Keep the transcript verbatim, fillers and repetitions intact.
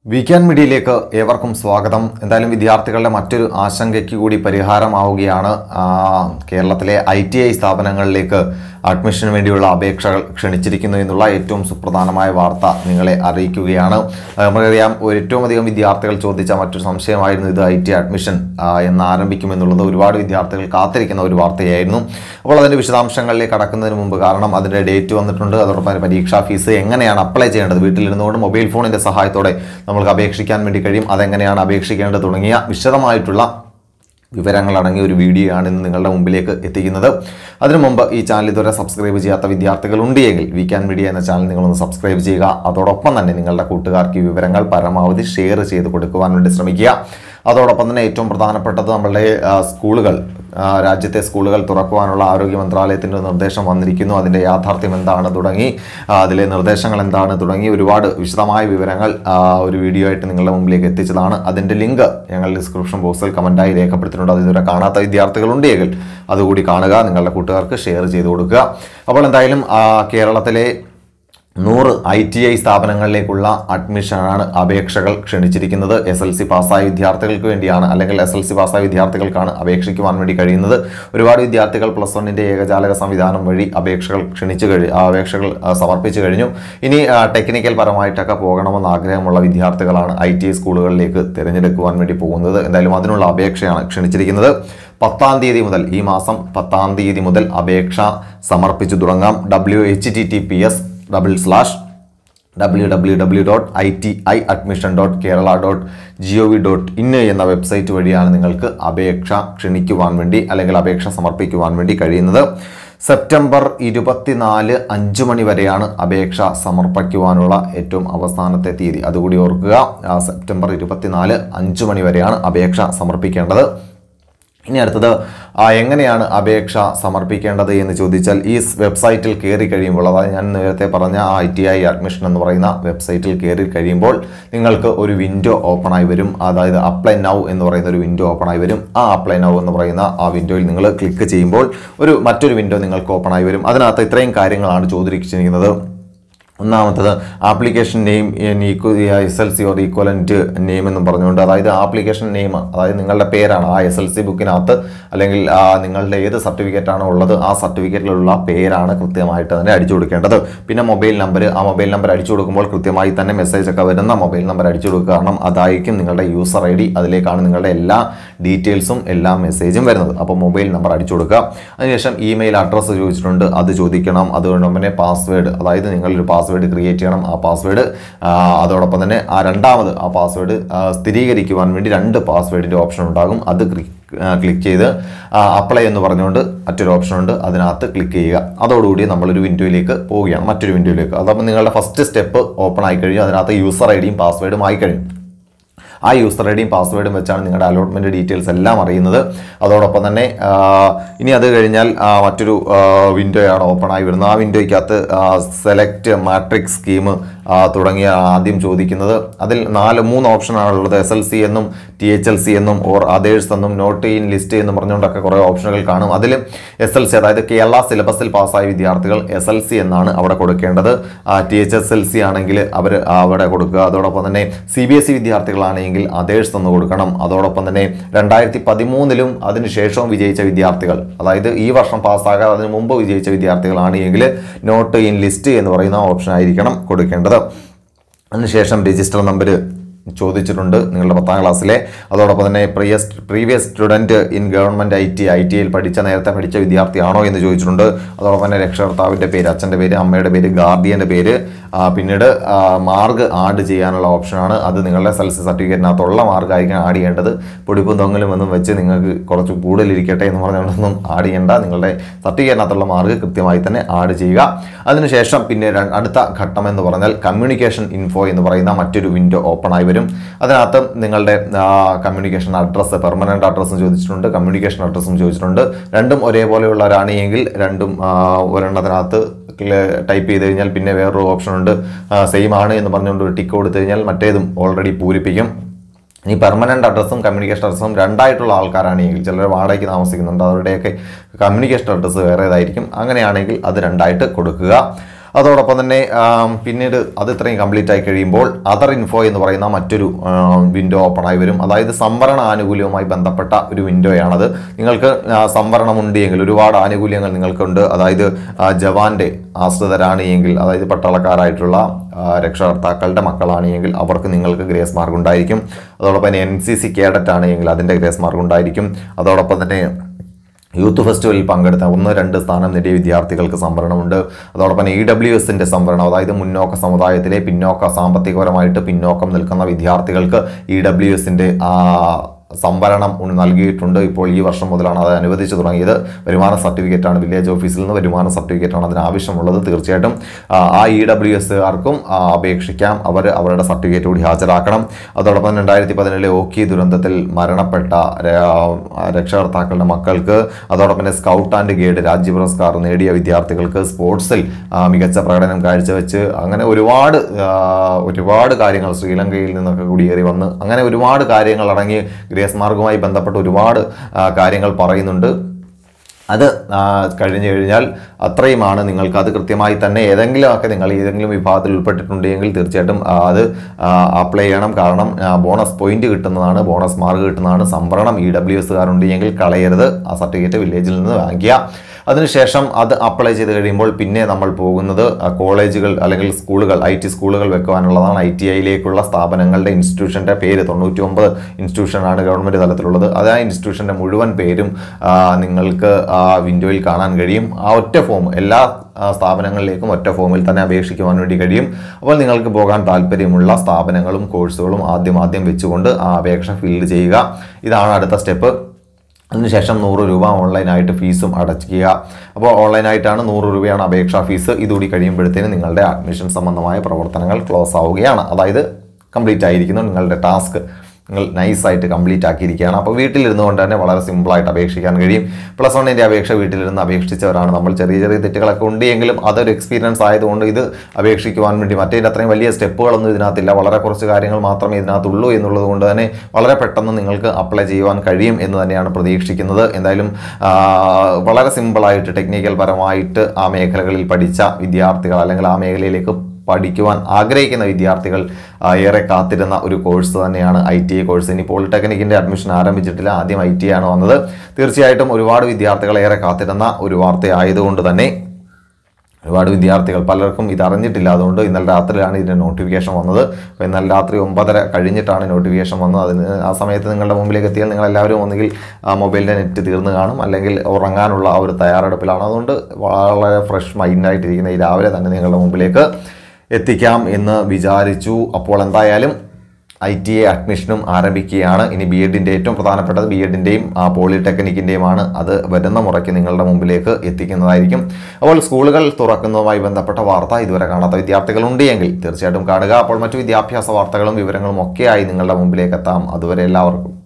Weekend മീഡിയയിലേക്ക് ഏവർക്കും സ്വാഗതം. എന്തായാലും വിദ്യാർത്ഥികളുടെ മറ്റൊരു ആശങ്കയ്ക്ക് കൂടി പരിഹാരമാവുകയാണ്. കേരളത്തിലെ ഐ ടി ഐ സ്ഥാപനങ്ങളിലേക്ക് അഡ്മിഷന് വേണ്ടിയുള്ള അപേക്ഷകൾ ക്ഷണിച്ചിരിക്കുന്നു എന്നുള്ള ഏറ്റവും സുപ്രധാനമായ വാർത്ത നിങ്ങളെ അറിയിക്കുകയാണ്. നമുക്കറിയാം, ഏറ്റവും അധികം വിദ്യാർത്ഥികൾ ചോദിച്ച മറ്റൊരു സംശയമായിരുന്നു ഇത് ഐ ടി അഡ്മിഷൻ എന്ന് ആരംഭിക്കുമെന്നുള്ളത്. ഒരുപാട് വിദ്യാർത്ഥികൾ കാത്തിരിക്കുന്ന ഒരു വാർത്തയായിരുന്നു. അപ്പോൾ അതിൻ്റെ വിശദാംശങ്ങളിലേക്ക് കടക്കുന്നതിന് മുമ്പ്, കാരണം അതിൻ്റെ ഡേറ്റ് വന്നിട്ടുണ്ട്, അതോടൊപ്പം പരീക്ഷാ ഫീസ് എങ്ങനെയാണ് അപ്ലൈ ചെയ്യേണ്ടത്, വീട്ടിലിരുന്നുകൊണ്ട് മൊബൈൽ ഫോണിൻ്റെ സഹായത്തോടെ നമുക്ക് അപേക്ഷിക്കാൻ വേണ്ടി കഴിയും, അതെങ്ങനെയാണ് അപേക്ഷിക്കേണ്ടത് തുടങ്ങിയ വിശദമായിട്ടുള്ള വിവരങ്ങൾ അടങ്ങിയ ഒരു വീഡിയോ ആണ് ഇന്ന് നിങ്ങളുടെ മുമ്പിലേക്ക് എത്തിക്കുന്നത്. അതിനു മുമ്പ് ഈ ചാനൽ ഇതുവരെ സബ്സ്ക്രൈബ് ചെയ്യാത്ത വിദ്യാർത്ഥികൾ ഉണ്ടെങ്കിൽ വീക്കെൻഡ് മീഡിയ എന്ന ചാനൽ നിങ്ങളൊന്ന് സബ്സ്ക്രൈബ് ചെയ്യുക. അതോടൊപ്പം തന്നെ നിങ്ങളുടെ കൂട്ടുകാർക്ക് ഈ വിവരങ്ങൾ പരമാവധി ഷെയർ ചെയ്ത് കൊടുക്കുവാൻ വേണ്ടി ശ്രമിക്കുക. അതോടൊപ്പം തന്നെ ഏറ്റവും പ്രധാനപ്പെട്ടത് നമ്മളുടെ സ്കൂളുകൾ, രാജ്യത്തെ സ്കൂളുകൾ തുറക്കുവാനുള്ള ആരോഗ്യ മന്ത്രാലയത്തിൻ്റെ നിർദ്ദേശം വന്നിരിക്കുന്നു. അതിൻ്റെ യാഥാർത്ഥ്യം എന്താണ് തുടങ്ങി, അതിലെ നിർദ്ദേശങ്ങൾ എന്താണ് തുടങ്ങി ഒരുപാട് വിശദമായ വിവരങ്ങൾ ഒരു വീഡിയോ ആയിട്ട് നിങ്ങളുടെ മുമ്പിലേക്ക് എത്തിച്ചതാണ്. അതിൻ്റെ ലിങ്ക് ഞങ്ങൾ ഡിസ്ക്രിപ്ഷൻ ബോക്സിൽ കമൻറ്റായി രേഖപ്പെടുത്തിയിട്ടുണ്ട്. അത് ഇതുവരെ കാണാത്ത വിദ്യാർത്ഥികളുണ്ടെങ്കിൽ അതുകൂടി കാണുക, നിങ്ങളുടെ കൂട്ടുകാർക്ക് ഷെയർ ചെയ്ത് കൊടുക്കുക. അപ്പോൾ എന്തായാലും കേരളത്തിലെ നൂറ് ഐ ടി ഐ സ്ഥാപനങ്ങളിലേക്കുള്ള അഡ്മിഷനാണ് അപേക്ഷകൾ ക്ഷണിച്ചിരിക്കുന്നത്. എസ് എൽ സി പാസ്സായ വിദ്യാർത്ഥികൾക്ക് വേണ്ടിയാണ്, അല്ലെങ്കിൽ എസ് എൽ സി പാസ്സായ വിദ്യാർത്ഥികൾക്കാണ് അപേക്ഷിക്കുവാൻ വേണ്ടി കഴിയുന്നത്. ഒരുപാട് വിദ്യാർത്ഥികൾ പ്ലസ് വണ്ണിൻ്റെ ഏകജാലക സംവിധാനം വഴി അപേക്ഷകൾ ക്ഷണിച്ചു കഴി അപേക്ഷകൾ സമർപ്പിച്ചു കഴിഞ്ഞു. ഇനി ടെക്നിക്കൽ പരമായിട്ടൊക്കെ പോകണമെന്ന് ആഗ്രഹമുള്ള വിദ്യാർത്ഥികളാണ് ഐ ടി ഐ സ്കൂളുകളിലേക്ക് തിരഞ്ഞെടുക്കുവാൻ വേണ്ടി പോകുന്നത്. എന്തായാലും അതിനുള്ള അപേക്ഷയാണ് ക്ഷണിച്ചിരിക്കുന്നത്. പത്താം തീയതി മുതൽ, ഈ മാസം പത്താം തീയതി മുതൽ അപേക്ഷ സമർപ്പിച്ചു തുടങ്ങാം. W H T T P S double slash W W W dot I T I admission dot Kerala dot G O V dot in എന്ന വെബ്സൈറ്റ് വഴിയാണ് നിങ്ങൾക്ക് അപേക്ഷ ക്ഷണിക്കുവാൻ വേണ്ടി, അല്ലെങ്കിൽ അപേക്ഷ സമർപ്പിക്കുവാൻ വേണ്ടി കഴിയുന്നത്. സെപ്റ്റംബർ ഇരുപത്തിനാല് അഞ്ച് മണി വരെയാണ് അപേക്ഷ സമർപ്പിക്കുവാനുള്ള ഏറ്റവും അവസാനത്തെ തീയതി, അതുകൂടി ഓർക്കുക. സെപ്റ്റംബർ ഇരുപത്തിനാല് അഞ്ച് മണി വരെയാണ് അപേക്ഷ സമർപ്പിക്കേണ്ടത്. ഇനി അടുത്തത് എങ്ങനെയാണ് അപേക്ഷ സമർപ്പിക്കേണ്ടത് എന്ന് ചോദിച്ചാൽ, ഈ വെബ്സൈറ്റിൽ കയറി കഴിയുമ്പോൾ, അതായത് ഞാൻ നേരത്തെ പറഞ്ഞ ഐ ടി ഐ അഡ്മിഷൻ എന്ന് പറയുന്ന വെബ്സൈറ്റിൽ കയറി കഴിയുമ്പോൾ നിങ്ങൾക്ക് ഒരു വിൻഡോ ഓപ്പൺ ആയി വരും. അതായത് അപ്ലൈ നൗ എന്ന് പറയുന്ന ഒരു വിൻഡോ ഓപ്പൺ ആയി വരും. ആ അപ്ലൈ നൗ എന്ന് പറയുന്ന ആ വിൻഡോയിൽ നിങ്ങൾ ക്ലിക്ക് ചെയ്യുമ്പോൾ ഒരു മറ്റൊരു വിൻഡോ നിങ്ങൾക്ക് ഓപ്പൺ ആയി വരും. അതിനകത്ത് ഇത്രയും കാര്യങ്ങളാണ് ചോദിച്ചിരിക്കുന്നത്. ഒന്നാമത്തത് application name S L C or equivalent name എന്നും പറഞ്ഞുകൊണ്ട്, അതായത് ആപ്ലിക്കേഷൻ നെയിം, അതായത് നിങ്ങളുടെ പേരാണ് ആ എസ് എൽ സി ബുക്കിനകത്ത്, അല്ലെങ്കിൽ നിങ്ങളുടെ ഏത് സർട്ടിഫിക്കറ്റാണോ ഉള്ളത് ആ സർട്ടിഫിക്കറ്റിലുള്ള പേരാണ് കൃത്യമായിട്ട് തന്നെ അടിച്ചു കൊടുക്കേണ്ടത്. പിന്നെ മൊബൈൽ നമ്പർ, ആ മൊബൈൽ നമ്പർ അടിച്ചു കൊടുക്കുമ്പോൾ കൃത്യമായി തന്നെ മെസ്സേജ് ഒക്കെ വരുന്ന മൊബൈൽ നമ്പർ അടിച്ചു കൊടുക്കുക. കാരണം അതായിരിക്കും നിങ്ങളുടെ യൂസർ ഐ ഡി, അതിലേക്കാണ് നിങ്ങളുടെ എല്ലാ ഡീറ്റെയിൽസും എല്ലാ മെസ്സേജും വരുന്നത്. അപ്പോൾ മൊബൈൽ നമ്പർ അടിച്ചു കൊടുക്കുക. അതിനുശേഷം ഇമെയിൽ അഡ്രസ്സ് ചോദിച്ചിട്ടുണ്ട്, അത് ചോദിക്കണം. അതുകൊണ്ട് തന്നെ പാസ്വേഡ്, അതായത് നിങ്ങളൊരു പാസ്വേഡ് ക്രിയേറ്റ് ചെയ്യണം. ആ പാസ്വേഡ്, അതോടൊപ്പം തന്നെ ആ രണ്ടാമത് ആ പാസ്വേഡ് സ്ഥിരീകരിക്കുവാൻ വേണ്ടി രണ്ട് പാസ്വേഡിൻ്റെ ഓപ്ഷൻ ഉണ്ടാകും. അത് ക്ലിക്ക് ചെയ്ത് അപ്ലൈ എന്ന് പറഞ്ഞുകൊണ്ട് മറ്റൊരു ഓപ്ഷൻ ഉണ്ട്, അതിനകത്ത് ക്ലിക്ക് ചെയ്യുക. അതോടുകൂടി നമ്മളൊരു വിൻഡോയിലേക്ക് പോവുകയാണ്, മറ്റൊരു വിൻഡോയിലേക്ക്. അതപ്പോൾ നിങ്ങളുടെ ഫസ്റ്റ് സ്റ്റെപ്പ് ഓപ്പൺ ആയി കഴിഞ്ഞു. അതിനകത്ത് യൂസർ ഐ ഡിയും പാസ്വേഡും ആയി കഴിഞ്ഞു. ആ യൂസർ ഐ ഡിയും പാസ്വേഡും വെച്ചാണ് നിങ്ങളുടെ അലോട്ട്മെൻറ്റ് ഡീറ്റെയിൽസ് എല്ലാം അറിയുന്നത്. അതോടൊപ്പം തന്നെ ഇനി അത് കഴിഞ്ഞാൽ മറ്റൊരു വിൻഡോയാണ് ഓപ്പൺ ആയി വരുന്നത്. ആ വിൻഡോയ്ക്കകത്ത് സെലക്ട് മാട്രിക്സ് സ്കീം തുടങ്ങിയ ആദ്യം ചോദിക്കുന്നത്. അതിൽ നാല് മൂന്ന് ഓപ്ഷനാണുള്ളത്. എസ് എൽ സി എന്നും ടി എച്ച് എൽ സി എന്നും ഓർ അതേഴ്സ് എന്നും നോട്ട് ഇൻ ലിസ്റ്റ് എന്നും പറഞ്ഞുകൊണ്ടൊക്കെ കുറേ ഓപ്ഷനുകൾ കാണും. അതിൽ എസ് എൽ സി, അതായത് കേരള സിലബസിൽ പാസ്സായ വിദ്യാർത്ഥികൾ എസ് എൽ സി എന്നാണ് അവിടെ കൊടുക്കേണ്ടത്. T H S L C ആണെങ്കിൽ അവർ അവിടെ കൊടുക്കുക. അതോടൊപ്പം തന്നെ സി ബി എസ് ഇ വിദ്യാർത്ഥികളാണെങ്കിൽ അതേഴ്സ് എന്ന് കൊടുക്കണം. അതോടൊപ്പം തന്നെ രണ്ടായിരത്തി പതിമൂന്നിലും അതിനുശേഷവും വിജയിച്ച വിദ്യാർത്ഥികൾ, അതായത് ഈ വർഷം പാസ്സാകാതെ അതിന് മുമ്പ് വിജയിച്ച വിദ്യാർത്ഥികളാണ് എങ്കിൽ നോട്ട് ഇൻ ലിസ്റ്റ് എന്ന് പറയുന്ന ഓപ്ഷൻ ആയിരിക്കണം കൊടുക്കേണ്ടത്. അതിനുശേഷം രജിസ്റ്റർ നമ്പർ ചോദിച്ചിട്ടുണ്ട് നിങ്ങളുടെ പത്താം ക്ലാസ്സിലെ. അതോടൊപ്പം തന്നെ പ്രിയസ് previous student in government I T I T ഐയിൽ പഠിച്ച നേരത്തെ പഠിച്ച വിദ്യാർത്ഥിയാണോ എന്ന് ചോദിച്ചിട്ടുണ്ട്. അതോടൊപ്പം തന്നെ രക്ഷകർത്താവിൻ്റെ പേര്, അച്ഛൻ്റെ പേര്, അമ്മയുടെ പേര്, ഗാർഡിയൻ്റെ പേര്. പിന്നീട് മാർക്ക് ആഡ് ചെയ്യാനുള്ള ഓപ്ഷനാണ്. അത് നിങ്ങളുടെ എസ് എൽ സി സർട്ടിഫിക്കറ്റിനകത്തുള്ള മാർക്കായിരിക്കും ആഡ് ചെയ്യേണ്ടത്. പൊടിപ്പും തൊങ്ങലും ഒന്നും വെച്ച് നിങ്ങൾക്ക് കുറച്ച് കൂടുതലിരിക്കട്ടെ എന്ന് പറഞ്ഞുകൊണ്ടൊന്നും ആഡ് ചെയ്യേണ്ട. നിങ്ങളുടെ സർട്ടിഫിക്കറ്റിനകത്തുള്ള മാർക്ക് കൃത്യമായി തന്നെ ആഡ് ചെയ്യുക. അതിനുശേഷം പിന്നെ അടുത്ത ഘട്ടം എന്ന് പറഞ്ഞാൽ കമ്മ്യൂണിക്കേഷൻ ഇൻഫോ എന്ന് പറയുന്ന മറ്റൊരു വിൻഡോ ഓപ്പൺ ആയി വരും. അതിനകത്ത് നിങ്ങളുടെ കമ്മ്യൂണിക്കേഷൻ അഡ്രസ്സ്, പെർമനന്റ് അഡ്രസ്സും ചോദിച്ചിട്ടുണ്ട്, കമ്മ്യൂണിക്കേഷൻ അഡ്രസ്സും ചോദിച്ചിട്ടുണ്ട്. രണ്ടും ഒരേപോലെയുള്ളവരാണ് എങ്കിൽ രണ്ടും ഒരെണ്ണത്തിനകത്ത് ടൈപ്പ് ചെയ്ത് കഴിഞ്ഞാൽ പിന്നെ വേറൊരു ഓപ്ഷൻ ഉണ്ട്, സെയിം ആണ് എന്ന് പറഞ്ഞുകൊണ്ട് ഒരു ടിക്ക് കൊടുത്തു കഴിഞ്ഞാൽ മറ്റേതും ഓൾറെഡി പൂരിപ്പിക്കും. ഈ പെർമനന്റ് അഡ്രസ്സും കമ്മ്യൂണിക്കേഷൻ അഡ്രസ്സും രണ്ടായിട്ടുള്ള ആൾക്കാരാണെങ്കിൽ, ചിലർ വാടകയ്ക്ക് താമസിക്കുന്നുണ്ട്, അവരുടെയൊക്കെ കമ്മ്യൂണിക്കേഷൻ അഡ്രസ്സ് വേറേതായിരിക്കും. അങ്ങനെയാണെങ്കിൽ അത് രണ്ടായിട്ട് കൊടുക്കുക. അതോടൊപ്പം തന്നെ പിന്നീട് അത് ഇത്രയും കംപ്ലീറ്റ് ആയി കഴിയുമ്പോൾ അതർ ഇൻഫോ എന്ന് പറയുന്ന മറ്റൊരു വിൻഡോ ഓപ്പൺ ആയി വരും. അതായത് സംവരണ ആനുകൂല്യവുമായി ബന്ധപ്പെട്ട ഒരു വിൻഡോയാണത്. നിങ്ങൾക്ക് സംവരണം ഉണ്ട് എങ്കിൽ ഒരുപാട് ആനുകൂല്യങ്ങൾ നിങ്ങൾക്കുണ്ട്. അതായത് ജവാന്റെ ആശ്രിതരാണ് എങ്കിൽ, അതായത് പട്ടാളക്കാരായിട്ടുള്ള രക്ഷകർത്താക്കളുടെ മക്കളാണ് എങ്കിൽ അവർക്ക് നിങ്ങൾക്ക് ഗ്രേസ് മാർക്ക് ഉണ്ടായിരിക്കും. അതോടൊപ്പം തന്നെ എൻ സി സി കേഡറ്റ് ആണ് എങ്കിൽ അതിൻ്റെ ഗ്രേസ് മാർക്ക് ഉണ്ടായിരിക്കും. അതോടൊപ്പം തന്നെ യൂത്ത് ഫെസ്റ്റിവലിൽ പങ്കെടുത്ത ഒന്ന് രണ്ട് സ്ഥാനം നേടിയ വിദ്യാർത്ഥികൾക്ക് സംവരണമുണ്ട്. അതോടൊപ്പം ഇ ഡബ്ല്യു എസിൻ്റെ സംവരണം, അതായത് മുന്നോക്ക സമുദായത്തിലെ പിന്നോക്ക സാമ്പത്തികപരമായിട്ട് പിന്നോക്കം നിൽക്കുന്ന വിദ്യാർത്ഥികൾക്ക് ഇ ഡബ്ല്യു എസിൻ്റെ സംവരണം നൽകിയിട്ടുണ്ട്. ഇപ്പോൾ ഈ വർഷം മുതലാണ് അത് അനുവദിച്ചു തുടങ്ങിയത്. വരുമാന സർട്ടിഫിക്കറ്റാണ്, വില്ലേജ് ഓഫീസിൽ നിന്ന് വരുമാന സർട്ടിഫിക്കറ്റാണ് അതിനാവശ്യമുള്ളത്. തീർച്ചയായിട്ടും ആ ഇ ഡബ്ല്യു എസുകാർക്കും അപേക്ഷിക്കാം. അവർ അവരുടെ സർട്ടിഫിക്കറ്റ് കൂടി ഹാജരാക്കണം. അതോടൊപ്പം രണ്ടായിരത്തി പതിനേഴിലെ ഓക്കി ദുരന്തത്തിൽ മരണപ്പെട്ട രക്ഷകർത്താക്കളുടെ മക്കൾക്ക്, അതോടൊപ്പം തന്നെ സ്കൗട്ട് ആൻഡ് ഗൈഡ് രാജ്യ പുരസ്കാർ നേടിയ വിദ്യാർത്ഥികൾക്ക്, സ്പോർട്സിൽ മികച്ച പ്രകടനം കാഴ്ചവെച്ച്, അങ്ങനെ ഒരുപാട് ഒരുപാട് കാര്യങ്ങൾ ശ്രീലങ്കയിൽ നിന്നൊക്കെ കുടിയേറി വന്ന് അങ്ങനെ ഒരുപാട് കാര്യങ്ങൾ അടങ്ങി ഗ്രേസ് മാർക്കുമായി ബന്ധപ്പെട്ട് ഒരുപാട് കാര്യങ്ങൾ പറയുന്നുണ്ട്. അത് കഴിഞ്ഞു കഴിഞ്ഞാൽ അത്രയുമാണ്. നിങ്ങൾക്ക് അത് കൃത്യമായി തന്നെ ഏതെങ്കിലുമൊക്കെ നിങ്ങൾ ഏതെങ്കിലും വിഭാഗത്തിൽ ഉൾപ്പെട്ടിട്ടുണ്ടെങ്കിൽ തീർച്ചയായിട്ടും അത് അപ്ലൈ ചെയ്യണം. കാരണം ബോണസ് പോയിന്റ് കിട്ടുന്നതാണ്, ബോണസ് മാർക്ക് കിട്ടുന്നതാണ്. സംവരണം ഇ ഡബ്ല്യു എസുകാരുണ്ടെങ്കിൽ കളയരുത്. ആ സർട്ടിഫിക്കറ്റ് വില്ലേജിൽ നിന്ന് വാങ്ങിക്കുക. അതിനുശേഷം അത് അപ്ലൈ ചെയ്ത് കഴിയുമ്പോൾ പിന്നെ നമ്മൾ പോകുന്നത് കോളേജുകൾ അല്ലെങ്കിൽ സ്കൂളുകൾ, ഐ ടി സ്കൂളുകൾ വെക്കുവാനുള്ളതാണ്. ഐ ടി ഐയിലേക്കുള്ള സ്ഥാപനങ്ങളുടെ ഇൻസ്റ്റിറ്റ്യൂഷൻ്റെ പേര് തൊണ്ണൂറ്റി ഒമ്പത് ഇൻസ്റ്റിറ്റ്യൂഷനാണ് ഗവൺമെൻറ് തലത്തിലുള്ളത്. അത് ആ ഇൻസ്റ്റിറ്റ്യൂഷൻ്റെ മുഴുവൻ പേരും നിങ്ങൾക്ക് ആ വിൻഡോയിൽ കാണാൻ കഴിയും. ആ ഒറ്റ ഫോം എല്ലാ സ്ഥാപനങ്ങളിലേക്കും ഒറ്റ ഫോമിൽ തന്നെ അപേക്ഷിക്കുവാൻ വേണ്ടി കഴിയും. അപ്പോൾ നിങ്ങൾക്ക് പോകാൻ താല്പര്യമുള്ള സ്ഥാപനങ്ങളും കോഴ്സുകളും ആദ്യം ആദ്യം വെച്ചുകൊണ്ട് ആ അപേക്ഷ ഫില്ല് ചെയ്യുക. ഇതാണ് അടുത്ത സ്റ്റെപ്പ്. അതിനുശേഷം നൂറ് രൂപ ഓൺലൈനായിട്ട് ഫീസും അടയ്ക്കുക. അപ്പോൾ ഓൺലൈനായിട്ടാണ് നൂറ് രൂപയാണ് അപേക്ഷാ ഫീസ്. ഇതുകൂടി കഴിയുമ്പോഴത്തേനും നിങ്ങളുടെ അഡ്മിഷൻ സംബന്ധമായ പ്രവർത്തനങ്ങൾ ക്ലോസ് ആവുകയാണ്. അതായത് കംപ്ലീറ്റ് ആയിരിക്കുന്നു. നിങ്ങളുടെ ടാസ്ക് നിങ്ങൾ നൈസായിട്ട് കംപ്ലീറ്റ് ആക്കിയിരിക്കുകയാണ്. അപ്പോൾ വീട്ടിലിരുന്നു കൊണ്ട് തന്നെ വളരെ സിമ്പിളായിട്ട് അപേക്ഷിക്കാൻ കഴിയും. പ്ലസ് വണ്ണിൻ്റെ അപേക്ഷ വീട്ടിലിരുന്ന് അപേക്ഷിച്ചവരാണ് നമ്മൾ. ചെറിയ ചെറിയ തെറ്റുകളൊക്കെ ഉണ്ട് എങ്കിലും അതൊരു എക്സ്പീരിയൻസ് ആയതുകൊണ്ട് ഇത് അപേക്ഷിക്കുവാൻ വേണ്ടി മറ്റേതിൻ്റെ അത്രയും വലിയ സ്റ്റെപ്പുകളൊന്നും ഇതിനകത്തില്ല. വളരെ കുറച്ച് കാര്യങ്ങൾ മാത്രമേ ഇതിനകത്തുള്ളൂ എന്നുള്ളത് കൊണ്ട് തന്നെ വളരെ പെട്ടെന്ന് നിങ്ങൾക്ക് അപ്ലൈ ചെയ്യുവാൻ കഴിയും എന്ന് തന്നെയാണ് പ്രതീക്ഷിക്കുന്നത്. എന്തായാലും വളരെ സിമ്പിളായിട്ട് ടെക്നിക്കൽ പരമായിട്ട് ആ മേഖലകളിൽ പഠിച്ച വിദ്യാർത്ഥികൾ അല്ലെങ്കിൽ ആ മേഖലയിലേക്ക് പഠിക്കുവാൻ ആഗ്രഹിക്കുന്ന വിദ്യാർത്ഥികൾ ഏറെ കാത്തിരുന്ന ഒരു കോഴ്സ് തന്നെയാണ് ഐ ടി ഐ കോഴ്സ്. ഇനി പോളിടെക്നിക്കിൻ്റെ അഡ്മിഷൻ ആരംഭിച്ചിട്ടില്ല, ആദ്യം ഐ ടി ഐ ആണ് വന്നത്. തീർച്ചയായിട്ടും ഒരുപാട് വിദ്യാർത്ഥികൾ ഏറെ കാത്തിരുന്ന ഒരു വാർത്തയായതുകൊണ്ട് തന്നെ ഒരുപാട് വിദ്യാർത്ഥികൾ പലർക്കും ഇതറിഞ്ഞിട്ടില്ല. അതുകൊണ്ട് ഇന്നലെ രാത്രിയാണ് ഇതിൻ്റെ നോട്ടിഫിക്കേഷൻ വന്നത്. അപ്പോൾ ഇന്നലെ രാത്രി ഒമ്പതര കഴിഞ്ഞിട്ടാണ് നോട്ടിഫിക്കേഷൻ വന്നത്. അതിന് ആ സമയത്ത് നിങ്ങളുടെ മുമ്പിലേക്ക് എത്തിയാൽ നിങ്ങളെല്ലാവരും ഒന്നുകിൽ മൊബൈലിൻ്റെ നെറ്റ് തീർന്നു കാണും, അല്ലെങ്കിൽ ഉറങ്ങാനുള്ള ആ ഒരു തയ്യാറെടുപ്പിലാണ്. അതുകൊണ്ട് വളരെ ഫ്രഷ് മൈൻഡായിട്ടിരിക്കുന്ന ഈ രാവിലെ തന്നെ നിങ്ങളുടെ മുമ്പിലേക്ക് എത്തിക്കാം എന്ന് വിചാരിച്ചു. അപ്പോൾ എന്തായാലും ഐ ടി ഐ അഡ്മിഷനും ആരംഭിക്കുകയാണ്. ഇനി ബി എഡിൻ്റെ ഏറ്റവും പ്രധാനപ്പെട്ടത് ബി എഡിൻ്റെയും പോളിടെക്നിക്കിൻ്റെയുമാണ്. അത് വരുന്ന മുറയ്ക്ക് നിങ്ങളുടെ മുമ്പിലേക്ക് എത്തിക്കുന്നതായിരിക്കും. അപ്പോൾ സ്കൂളുകൾ തുറക്കുന്നതുമായി ബന്ധപ്പെട്ട വാർത്ത ഇതുവരെ കാണാത്ത വിദ്യാർത്ഥികളുണ്ട് എങ്കിൽ തീർച്ചയായിട്ടും കാണുക. അപ്പോൾ മറ്റു വിദ്യാഭ്യാസ വാർത്തകളും വിവരങ്ങളും ഒക്കെയായി നിങ്ങളുടെ മുമ്പിലേക്ക് എത്താം. അതുവരെ എല്ലാവർക്കും